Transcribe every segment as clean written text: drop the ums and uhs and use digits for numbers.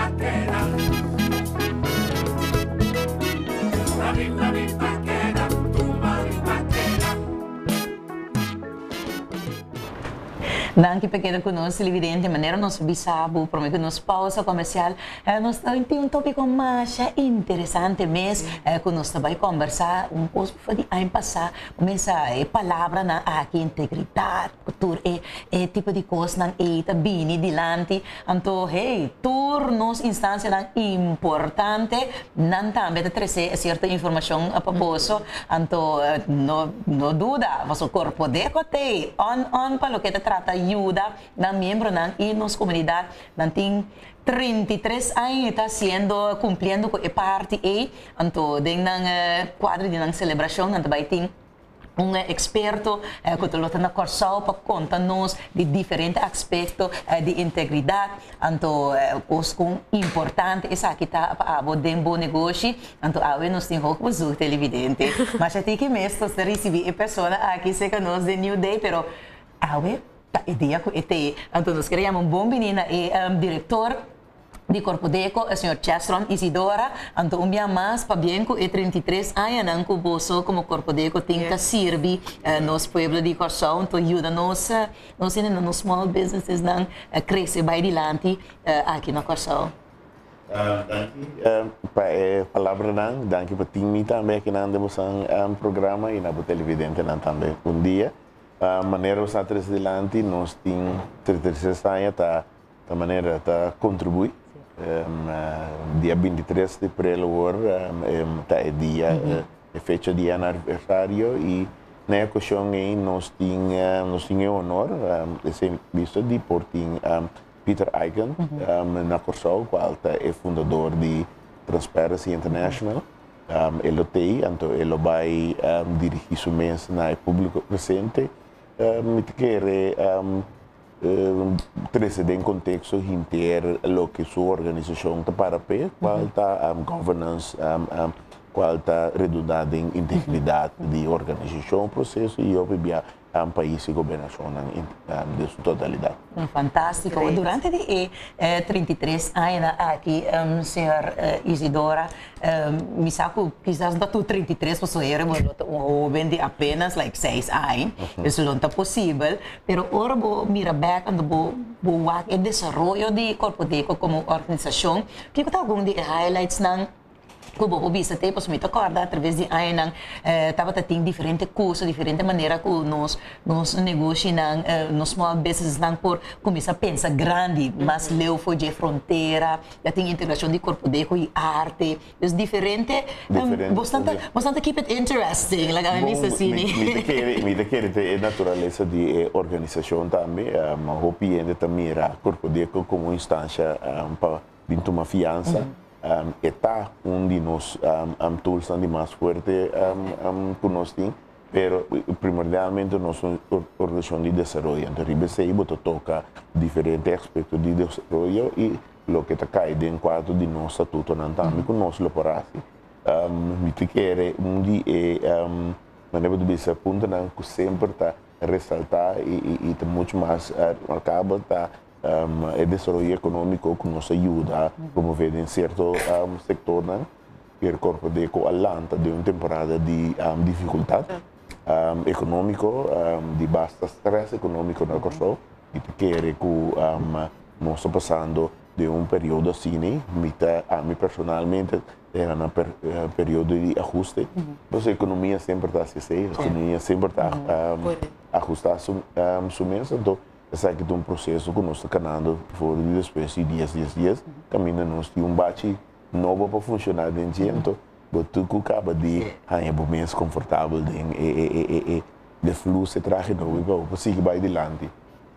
Danke pequeno conosco, evidente, maneira nós bisabo, prometo que nós pausa comercial, nós tem tópico mais interessante mesmo, que nós vai conversar pouco de ano passado, começa a palavra na aqui integridade, cultura tipo de coisa na eita bini dilante, então hey, tur nos instância na importante, não também de trazer certa informação a propósito, então no dúvida, mas o corpo de cote on para que te trata ajuda na membro na e nos comunidade na tem 33 anos está sendo cumprindo com a parte e então dentro na quadro de na celebração então vai ter experto que está na Corsal para contar-nos de diferentes aspectos de integridade, então os importante essa aqui está para poder bom negócio, então a nós temos pouco uso televidente, mas até que mesmo se receber a pessoa aqui se que nós de New Day, pero a ideia que tem, então nós queremos bom menina e diretor de Corpo Deco, o senhor Chestron Isidora, então dia mais para bem que 33 anos não que bolso como Corpo Deco tem que servir nos pueblos de Corsão, então ajuda nós nos small businesses não crescer bem adiante aqui na Corsão. Para a palavra não, danke para time também que não temos programa e na televidente não também dia. Maneira de trazer adiante, nós temos 33 anos da maneira de contribuir. Dia 23 de abril é dia fecha de aniversário e na ocasião nós tínhamos o honor de ser visto de por Peter Eichen na Corsal, qual é fundador de Transparency International. Ele tem, então ele vai dirigir seu mês na público presente. Me quer trazer em contexto inteiro o que sua organização está para ver, qual está governance, qual está redundante em integridade de organização, processo e obviamente país e governação de sua totalidade. Fantástico. Durante de 33 anos aqui, senhor Isidora, me saco quizás da tu 33 pessoas era um jovem de apenas 6 anos, isso não está possível, pero ora vou mira back and vou o desenvolvimento de Corpo Deco como organização, que está algum de highlights não como o vista tem posso me acordar através de aí estava tendo diferentes cursos, diferentes maneiras que nos negócios nos small business não por começar a pensar grande, mas leu foi de fronteira, já tem integração de corpo deco e arte, é diferente, bastante keep it interesting, like I miss assim. Me quer ter natureza de organização também, mas o cliente também era corpo deco como instância para dentro uma fiança. Está de nós tools mais forte que nós temos, pero primordialmente nossa organização de desenvolvimento. Então, RIBC toca diferentes aspectos de desenvolvimento e o que está caído em quadro de nosso estatuto também com nosso laboratório. Me quer maneira de ver ponto que sempre está ressaltar e está muito mais marcável está o desenvolvimento econômico que nos ajuda a promover em certo setor, que o Corpo Deco alanta de uma temporada de dificuldade econômico, de bastante stress econômico na Corsol, e quer que nós estamos passando de um período assim, a mim personalmente era um período de ajuste, mas a economia sempre está assim, a economia sempre está ajustada sua mesa, então essa aqui é um processo que nós estamos caminhando por depois de dias, caminhamos de bate novo para funcionar dentro, então, tu que acaba de ganhar mais confortável de fluxo de traje novo, para seguir vai adiante.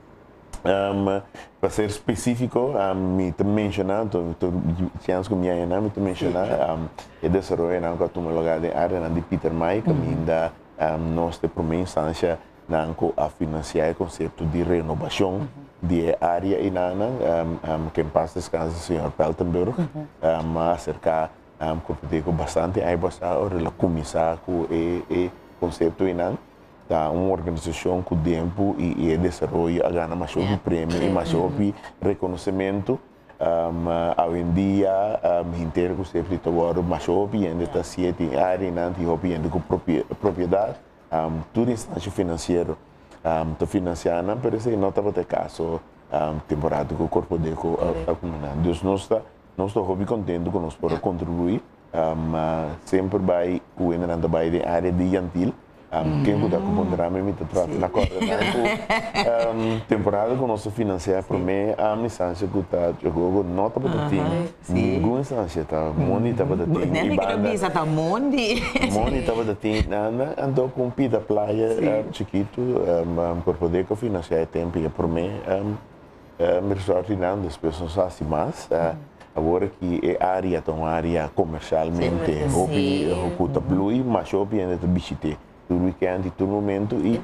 Para ser específico, me mencionar, chance que me ainda me mencionar, é desenvolver que tu me lugar de área de Peter May, que ainda nós de primeira instância a financiar o conceito de renovação de área e que em paz descansa o senhor Peltenberg, acerca com bastante aí bastante começar com o conceito e uma organização com tempo e desenvolve a ganhar mais prêmio e mais reconhecimento hoje em dia, inteiro que sempre agora, mas o ambiente está sendo área não tem ambiente com propriedade, tudo instância financeira, está financiando, parece que não está batendo caso temporada que o corpo de a comunidade. Então nós estamos hobby contente que nós podemos contribuir, sempre vai o ainda vai de área de infantil. Quem cuida com o drama me trata na corda temporada que nós financiamos para mim a instância que está jogando não está para ter nenhuma instância está money está para ter nem que bisa tá money está para ter nada ando com pita praia chiquito por poder que financiar tempo e para mim me resolve não as pessoas assim mais agora que é área comercialmente o que está blue mas o bem é de bichite todo weekend e todo momento e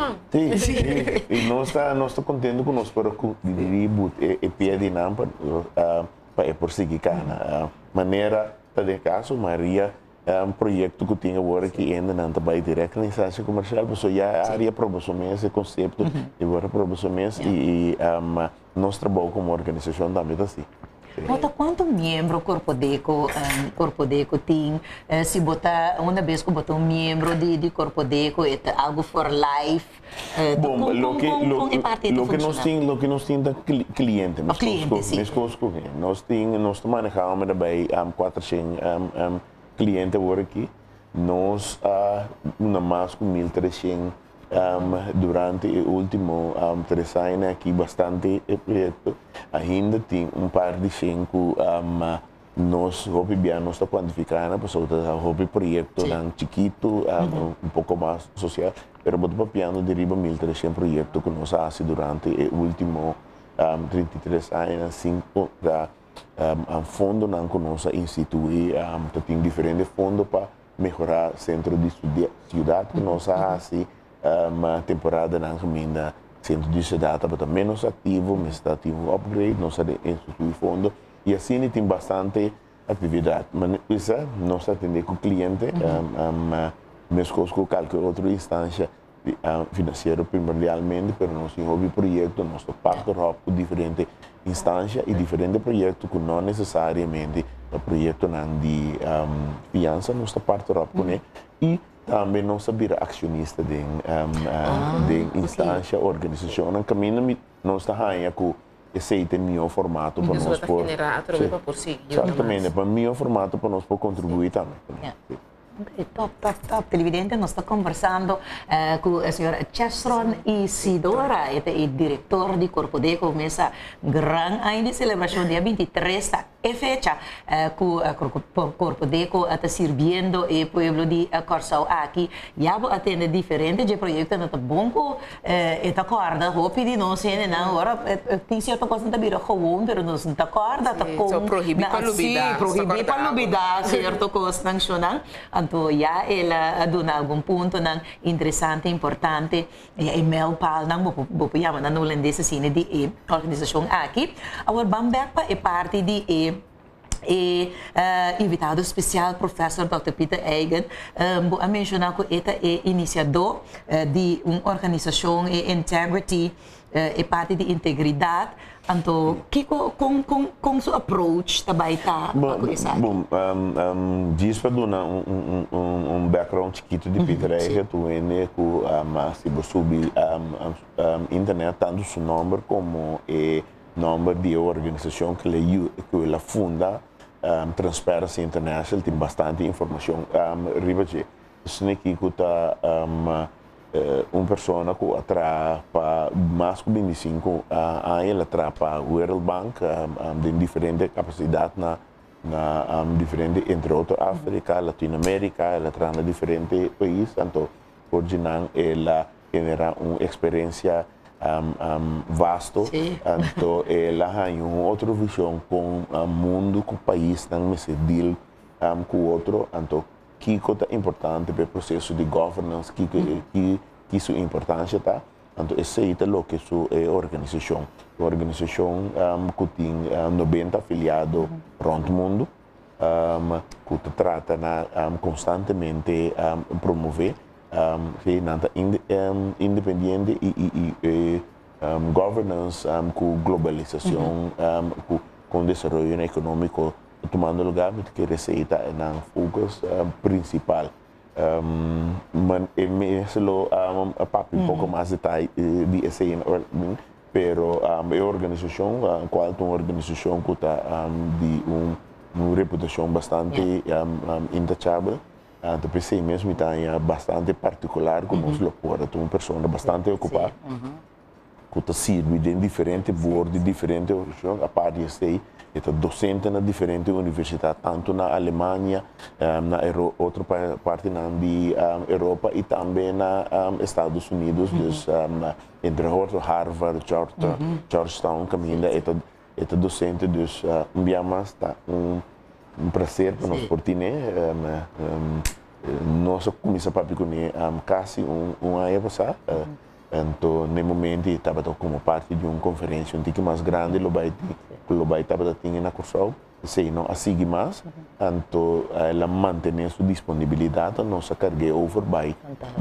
nós estamos contentes com nós para contribuir e pedir não para prosseguir a maneira de caso Maria projeto que tem agora que ainda não está bem direto na instância comercial mas já a área aprovação esse conceito e agora aprovação e nós trabalhamos como organização também assim. Bota quanto membro Corpo Deco tem? Se botar uma vez que botar membro de Corpo Deco, é algo for life. Bom, lo que nós temos da cliente, nós manejamos também 400 clientes agora aqui, nós uma mais com 1.300 durante o último 3 anos aqui bastante projeto ainda tem par de 5 nós nós está quantificando para o projeto chiquito pouco mais social pero boto papiando deriva 1.300 projetos que nós fazemos durante o último 33 anos 5 da fundo não que nós institui tem diferentes fundos para melhorar centro de cidade que nós fazemos uma temporada na remenda centro de cidade para menos ativo, mas está ativo upgrade, nós institui fundo e assim tem bastante atividade. Mas isso nós atendemos com o cliente, mesmo com qualquer outra instância financeira primordialmente, mas nós temos projetos, nós participamos com diferentes instâncias e diferentes projetos que não necessariamente o projeto de fiança, nós participamos com ele e também não sabia acionista de instância, organização. No caminho, nós estamos com esse melhor formato para nós por exatamente, para melhor formato para nós por contribuir também. Top. Televidente, nós estamos conversando com a senhora Chesron Isidora, é o diretor de Corpo Deco, começa grande celebração dia 23 é fecha que o Corpo Deco está servindo o povo de Corsau aqui. Já vou atender diferente de projetos no banco e tá corda, roupa de nós não agora tem certa coisa que vira comum, mas nós não tá corda, tá com proibir para lubida, certo coisa nacional. Então já ela dona algum ponto interessante, importante, e mel pal não vou chamar na holandesa assim de organização aqui. Agora Bamberpa é parte de invitado especial, professor Dr. Peter Eigen, vou mencionar que ele é iniciador de uma organização Integrity, é parte de integridade. Então, com seu approach também está bom, diz para dar background chiquito de Peter Eigen, tu é se você subir internet, tanto seu nome como o nome de organização que ela funda, Transparency International, tem bastante informação. Ribache, isso aqui que está uma pessoa que atrapa mais de 25 anos, ela atrapa o World Bank, tem diferentes capacidades na diferentes, entre outros, África, Latinoamérica, ela atrapa diferentes países, então, hoje ela genera uma experiência vasto, então ela tem uma outra visão com o mundo, com o país, não se deal com o outro, então que é importante para o processo de governance, que isso é importância, tá? Então esse é o que é a organização que tem 90 afiliados pronto o mundo, que trata constantemente promover independente e governance com globalização, com com desenvolvimento econômico tomando lugar, me que receita é na focus principal. Mas é mesmo a papo um pouco mais detalhe de esse pero a organização, qual é uma organização que está de uma reputação bastante intachável. Então, pensei mesmo que está bastante particular com os locais, uma pessoa bastante ocupada, que está servindo em diferentes bordos, diferentes organizações, a parte de ser docente na diferentes universidades, tanto na Alemanha, na outra parte da Europa e também na Estados Unidos, entre outros Harvard, Georgetown, caminho, é docente, dus mas está um prazer para nós por ti, né? Nós começamos a fazer quase um ano passado. Então, no momento, estava como parte de uma conferência um pouco mais grande, o vai estava tendo na Corsol, sei não a seguir mais, então ela mantém sua disponibilidade, nossa carga over by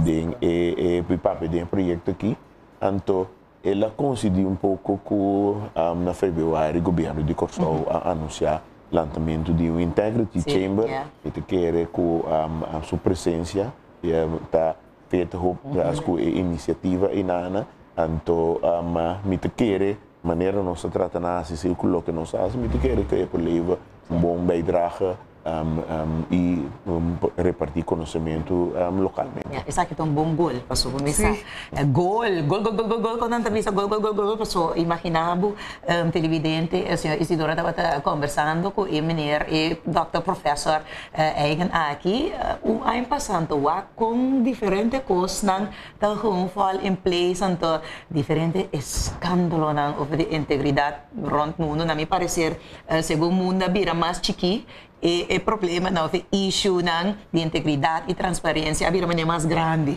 de papel de projeto aqui, então ela conseguiu um pouco que na fevereiro o governo de Corsol anunciar o lançamento de um Integrity Chamber, que quer que a sua presença está feita com a iniciativa e nada, então me quer maneira nós tratamos se o que nós fazemos, me quer que eu leve bom bijdrage e repartir conhecimento localmente. Isso aqui é um bom gol, passou por começar. Gol, quando a gente gol, passou imaginava televidente, a senhora Isidora estava conversando com o menino e Dr. Professor Eigen aqui, ano passado, com diferentes coisas, então como fall in place, então diferentes escândalos over de integridade rond mundo, na me parecer, segundo o mundo vira mais chiqui. E o problema não é issue de integridade e transparência a maneira mais grande.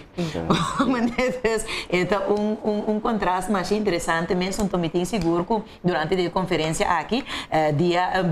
Então, um contraste mais interessante mesmo, estou me seguro que durante a conferência aqui, dia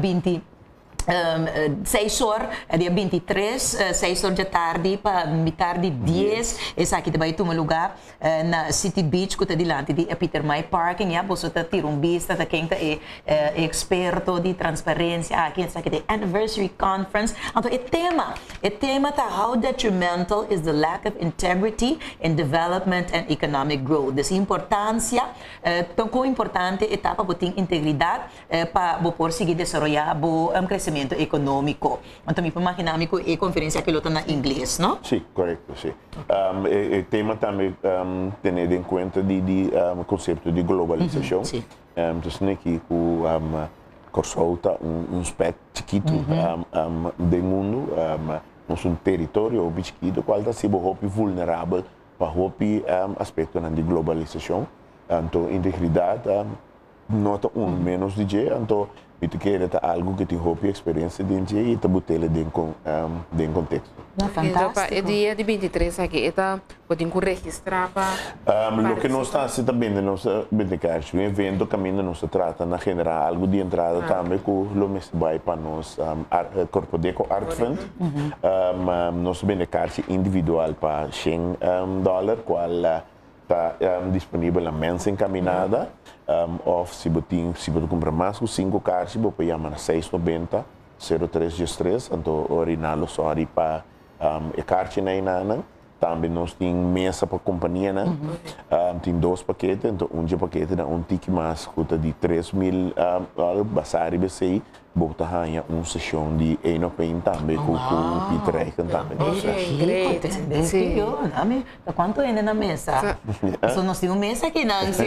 6 horas, dia 23, 6 horas da tarde, para metade de 10, esse aqui vai tomar lugar na City Beach, que está diante de Peter May Parking, e você está tirando vista de quem é experto de transparência, aqui esse aqui é Anniversary Conference. Então, o tema está how detrimental is the lack of integrity in development and economic growth. Dessa importância, tão importante etapa para ter integridade para poder seguir desenvolver o crescimento econômico. Então, me imaginar que a conferência que está na inglês, não? Sim, correto, sim. O tema também tendo em conta o conceito de globalização. Então, aqui o Corsol está aspecto chiquito do mundo, nosso território chiquito, qual está sendo vulnerável para o aspecto de globalização. Então, integridade, nota menos de dia, então itu quer algo que tem roupa experiência de dia e tabutela dentro contexto. Fantástico. Então, dia de 23 aqui, está podendo registrar para. O que nós está se também nós bendicar, o evento caminho nós trata na general algo de entrada também que o mês vai para nós corpo de art fund, nós bendicar individual para $100 qual está disponível a mensa encaminhada. Of se você comprar mais que 5 cartas, você chama 690 0313, então orinalo só para a carta na também nós temos mesa para a companhia, tem 2 paquetes, então paquete é tique mais custa de $3,000, basar e BCI, bota ganha uma sessão de 1,90 também com o Peter Eichen também. Sim. Quanto é na mesa? Nós temos mesa aqui, não? Nós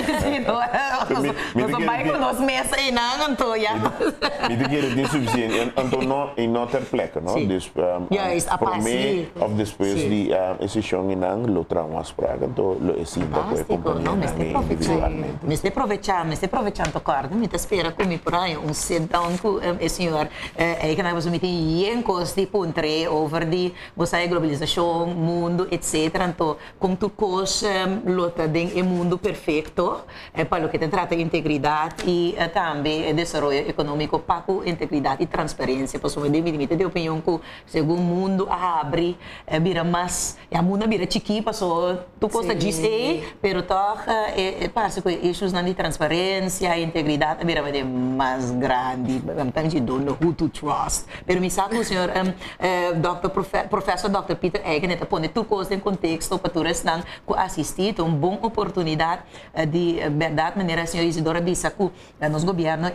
vai com nós mesa e não, então já. Me diga que suficiente, então não ter pleca, não? Para mim, depois de sessão e não, lo tramas para então lo exista com a companhia individualmente. Me estou aproveitando, corda, me espera comigo por aí, sit-down com o senhor que nós vamos meter em costi puntre over de você globalização, mundo, etc. Então, como tu coisa lota de mundo perfeito, para o que te trata de integridade e também desenvolvimento econômico, para integridade e transparência. Para o limite de opinião que segundo o mundo abre, vira mais, a mundo vira chiqui, para tu coisa diz pero toca passa com issues de transparência, integridade, vira mais grande, então de dono who to trust. Pero me sabe o senhor professor Dr. Peter Eigen está pondo tudo coisa em contexto para todos não assistir, uma boa oportunidade de verdade maneira a senhora Isidora Bisa que nosso governo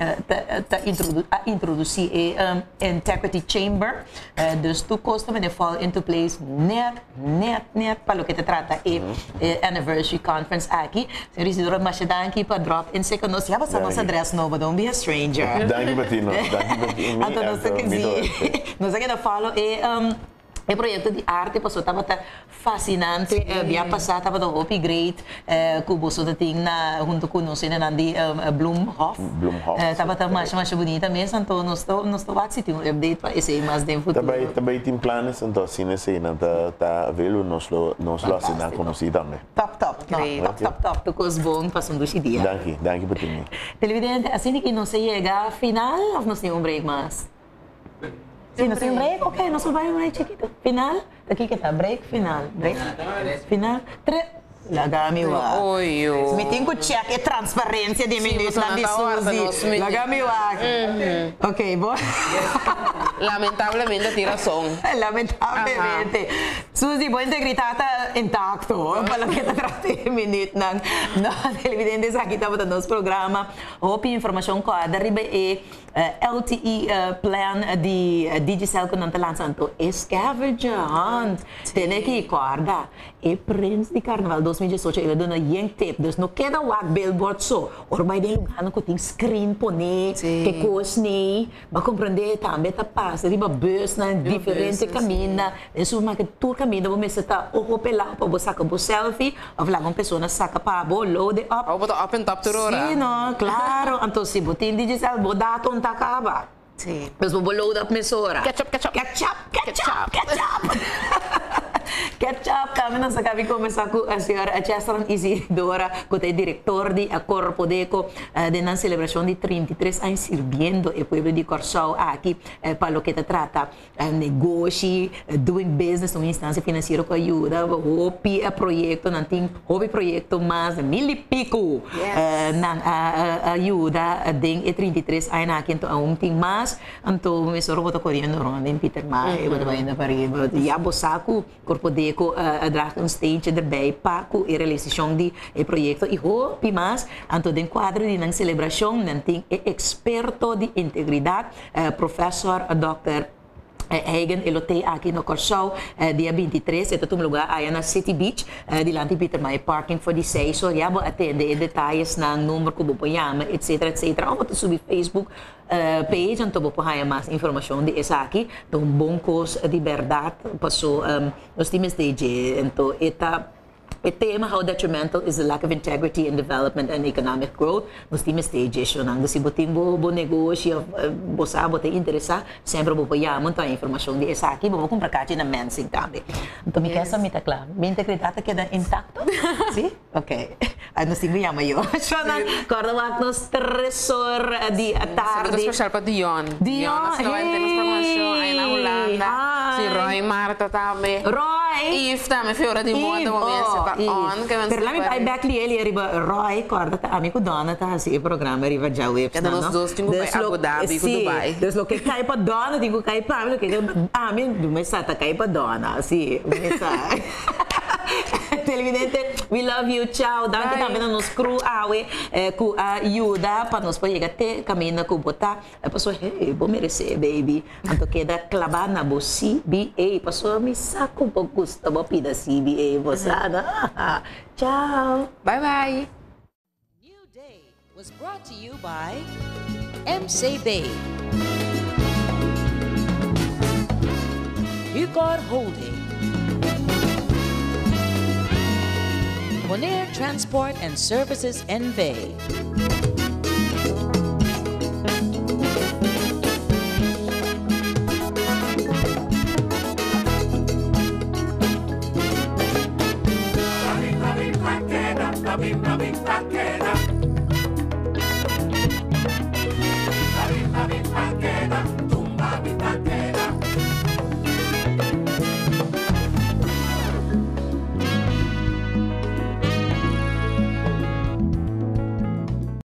introduzir integrity chamber, dus tudo coisa também fall into place net para o que te trata anniversary conference aqui. Senhora Isidora Machedanki para drop in second nós já passamos a address nova, don't be a stranger. Danke Bettino, danke Bettino. Então nós aqui nós aqui follow o projeto de arte passou estava fascinante, via passado estava do Hopi Great, que você tinha junto com nós na de Blumhof, estava mais bonita mesmo, então nós estou aqui um update para esse mais de futuro. Também tem planos, então assim nesse tá velo nós lo assinar conhecido também. Top, tu coisa bom passando esse dia. Danke Bettino. Televidente, assim que não se chega ao final, ou nós temos break mais? Sim, nós temos break, ok, nós vamos break chiquito. Final, aqui que está break, final, final, Lagami wa. Oyo. Meeting ko check transparência de minuto na Suzy. Lagami wa. Ok, bom. Lamentavelmente tira som. Lamentavelmente. Suzy, boa integridade intacto. Para que te trate minuto na televidentes aqui estava no nosso programa. Hope informação com a deriva LTE plan de Digicel que não está lançando. Scavenger hunt. Tem que guardar. E Prince de Carnaval 2018 ele dona yang tape, dus no queda wag billboard so, or by the lugar no kuting screen pone, que coisa nem, ba compreender também tá passa, riba bus na diferente caminho, isso uma que tu caminho, você tá o pela para você sacar o selfie, ou lá uma pessoa saca para load up. Ou botar up and top tudo ora. Sim, não, claro, então se botin digital, botar tonta acaba. Sim. Mas vou load up mesora. Ketchup. Ketchup, kami nang sakabi começar com a senhora Chestron Isidora, que é diretor de Corpo Deco, de na celebração de 33 anos servindo o povo de Corsau aqui, para o que te trata negócio, doing business, uma instância financeira que ajuda, Hopi projeto, não tem Hopi projeto mais mil e pico, na ajuda de 33 anos aqui, então tem mais, então me soro bota correndo, Ronda, Peter Mai, bota indo para aí, já bosaco Corpo Deco draagt een steentje erbij, paco e realização de projeto e hopi mas anto den quadro de nang celebração nanting experto de integridade professor Dr. Eigen elotei aqui no Corsau dia 23 ito tum lugar aí na City Beach dilante Peter May parking for the say so já vou atender detalhes ng número ko bupoyama etc ou vou subir Facebook page onde vou pôr mais informação de essa aqui então bom coisa de verdade passou os times de então o tema how detrimental is the lack of integrity in development and economic growth. Nós temos stages yun ang se boting bo negócio, bosa bote interessa, sempre bo payamon ta informação de essa aqui, bo comprar caixa na mensing também. Então me quer me tá claro. Minha integridade queda intacto? Sim? Ok. Nós temos yama yo. So na corda wak nos 3 horas de tarde. Saludo especial para Dion. Dion, temos promoção aí na Holanda. Si Roy Marta também. Roy. If também fora de moda momento. Per la mia back lì e arriva Roy, guarda, amico donna, ta si programa arriva già web. Cada nós dois tinha que Abu Dhabi, com Dubai. Des lo che cai pa donna, dico cai pa, lo che mi messa ta cai pa donna, sì, messa. Televidente, we love you, ciao. Danke também nos crew awe ku ajuda para nos poder até caminhar com botar. Passou, hey, vou merecer, baby. Então queda clavar na bo CBA. Passou me saco um pouco custa bo pida CBA, moçada. Ciao. Bye bye. New Day was brought to you by MCB. Hugar Holding. Monair Transport and Services NV.